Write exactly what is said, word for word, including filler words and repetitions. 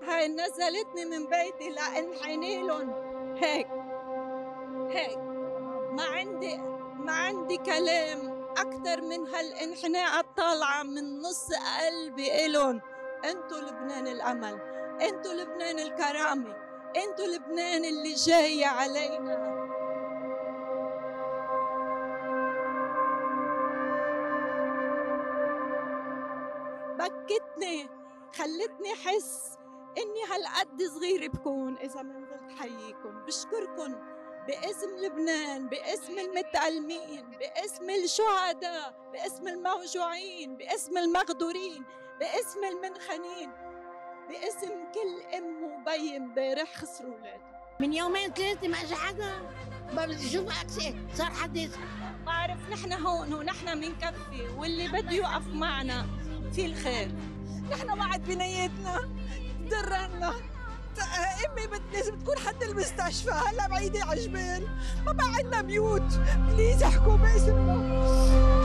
هاي نزلتني من بيتي لانحني لهم هيك هيك. ما عندي ما عندي كلام أكتر من هالانحناء الطالعة من نص قلبي إلهم. أنتوا لبنان الأمل، أنتوا لبنان الكرامة، أنتوا لبنان اللي جاي علينا. بكتني، خلتني أحس إني هالقد صغيرة بكون إذا ما نزلت حييكم. بشكركم باسم لبنان، باسم المتألمين، باسم الشهداء، باسم الموجوعين، باسم المغدورين، باسم المنخنين، باسم كل ام وبي امبارح خسروا اولادهم. من يومين ثلاثة ما اجى حدا، ما بدي اشوف اكسي، صار حد يسأل. بعرف نحن هون ونحن منكفي، واللي بده يوقف معنا في الخير. نحن وعد بنيتنا تضرنا. امي بت- لازم تكون حد المستشفى، هلا بعيده على الجبال، ما بقى عندنا بيوت، بليز احكوا باسمنا.